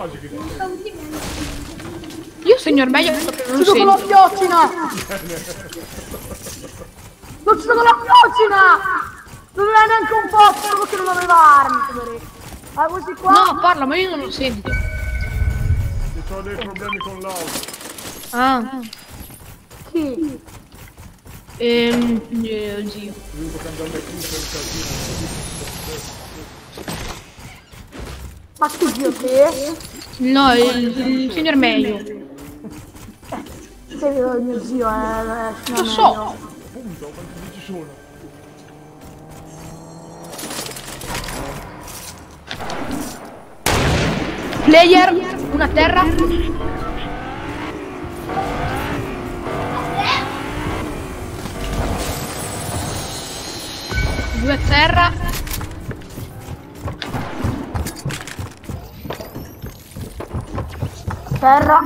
quasi che Io signor meglio perché non Uccido con la sento. fiocina! L'ho ucciso con la fiocina! Non è neanche un fosforo che non aveva armi, poveretto. Ah, questi qua? No, parla, ma io non lo sento. Che ho dei problemi con l'auto. Ah. Chi? Zio. Devo cambiare le cuffie del casino. Ma tu zio te? No, il signor meglio. Sei il mio zio, Lo so. Appunto, quanti dici sono? Player, una a terra. Due a terra. Terra.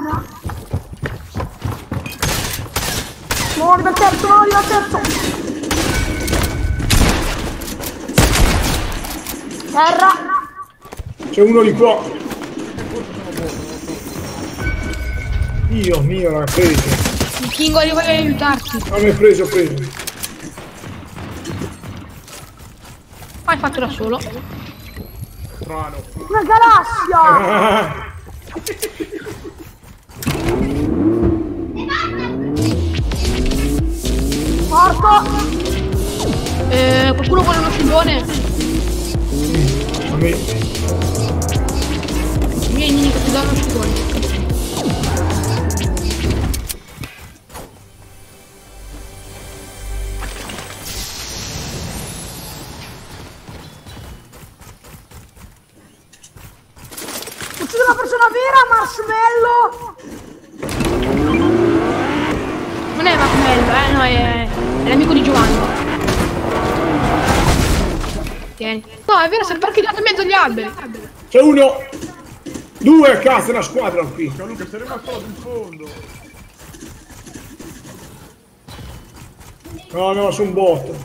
Muori dal terzo, muori dal terzo. Terra. C'è uno di qua. Dio mio, l'ha preso. Il Kingo io voglio aiutarti. Ah, mi ha preso, ho preso. Hai fatto da solo. Strano. Una galassia. Morto. Qualcuno vuole uno scillone? A me. Vieni, che ti do uno scillone. Ucciso una persona vera, marshmallow. Non è Marmello, no, è l'amico di Giovanni. Tieni. No, è vero, sei parcheggiato in mezzo agli alberi. C'è uno. Due, cazzo, una squadra qui. Ciao Luca, sei rimasto in fondo. No, no, sono un botto.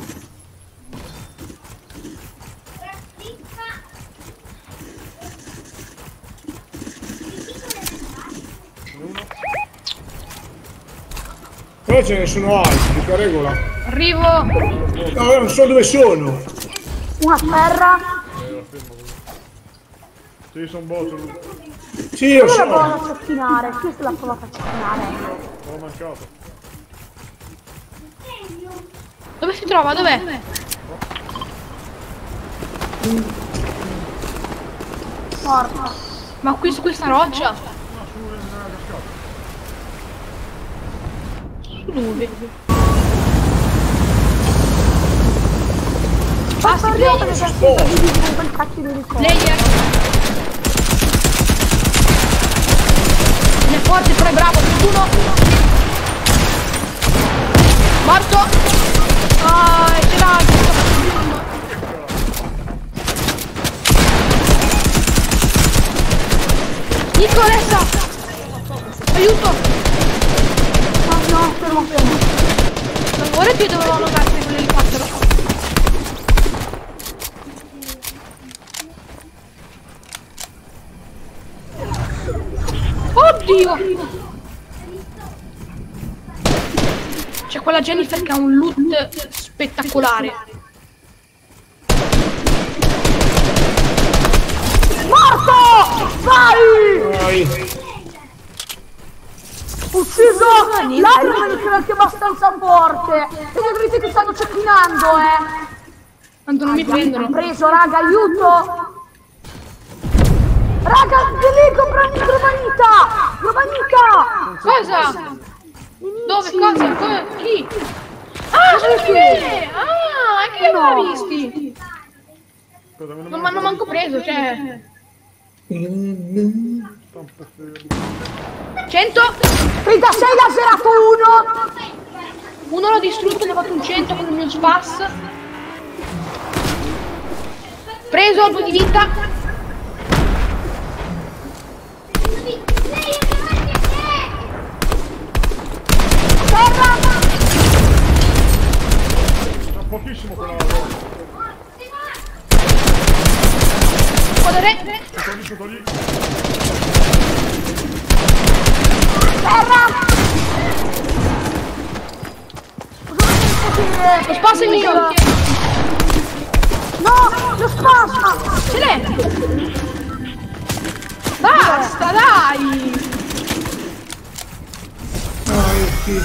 Però ce ne sono altri, che regola. Arrivo. No, non so dove sono. Una terra. La fermo così. Sì, sono botto Luca. Sì, lo Io la so. provo a cecchinare. Chi se la prova a cecchinare? L'ho mancato. Dove si trova? Dov'è? Morto. Ma qui su questa roccia? Ah, su nella cascata. Su dove? Basta, Player. perché sei con quel cacchio di ricordo. Player. Ne è forte, però è bravo. Uno. Morto. Ah, ce l'ha. Nicolessa. Aiuto. No, fermo. Ora ti dovevo notarti con l'elicottero. Oddio! C'è quella Jennifer che ha un loot spettacolare. Morto! Vai! Vai. Ucciso! L'altro è anche abbastanza forte! Vedete che stanno cecchinando, Tanto non mi prendono. Preso, raga, aiuto! Raga, di lì comprami Grobanica! Grobanica! Cosa? Dove? Cosa? Chi? Ah, sono qui! Ah, anche io non l'ho visti! Cosa me ne Non mi hanno manco preso, cioè... 100? 36 da 0 Uno l'ho distrutto, gli ho fatto un 100 con il mio spas. Preso, 2 di vita. Terra! C'è pochissimo quella volta. Squadra re. Sotto lì. Lo spazio è mio. No, lo spazio! Ce l'è. Basta, dai. Ah, sì.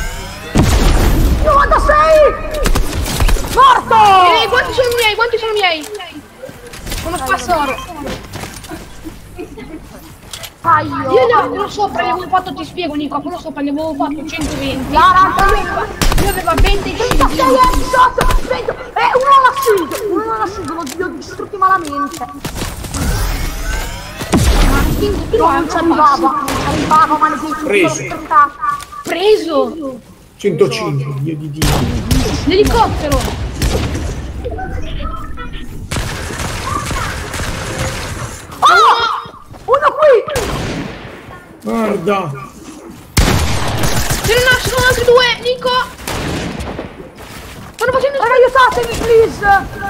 96! Morto! Quanti sono miei? Quanti sono miei? Uno spassoro. Io quello sopra gli avevo fatto, ti spiego Nico, quello sopra gli avevo fatto 120. Io aveva 25. 36 headshot! Uno alla shield! Uno alla shield, li ho distrutti malamente. Tu Non ci arrivava, maledetto. Preso. Preso! 105, Dio di Dio. L'elicottero! Oh! Uno qui! Guarda. Ce ne nascono altri due, Nico! Stanno facendo... Aiutatemi, please!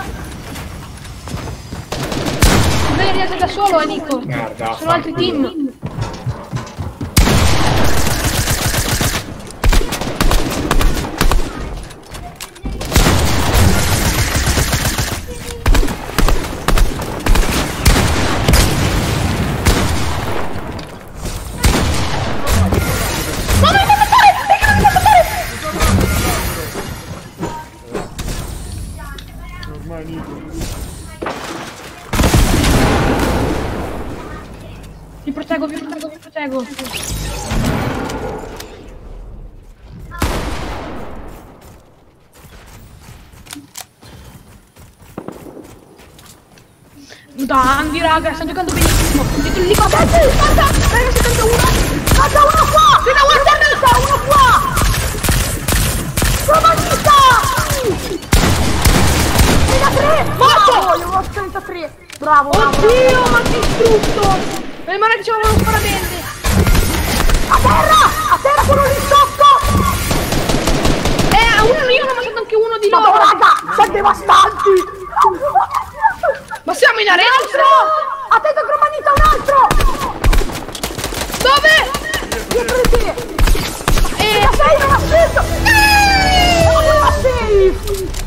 Devi riesce da solo, Nico! Guarda. Sono altri team! Ormai Nico. Vi proteggo, vi proteggo, vi proteggo! Dandy, raga, sta giocando benissimo! Dietro lì, guarda! Raga, 71! Guarda, uno qua! Uno qua! Romanista! 33! Morto! Io avevo 33! Bravo! Oddio, ma che distrutto! Meno male che c'aveva uno sparadente! A terra! A terra quello lì sotto! Uno io ne ho mangiato anche uno di No, loro! raga! Sono devastanti! Ma siamo in arena! Attento Cromanita, un altro! Dove? Dietro di te! La sei, non ha scelto! La sei!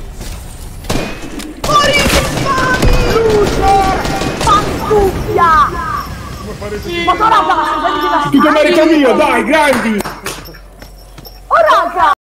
Morite, infami! Loser! Pantuffia! Come fare Ma raga, ma sono belli devastanti! Tutto merito mio, dai, grandi. Oh raga!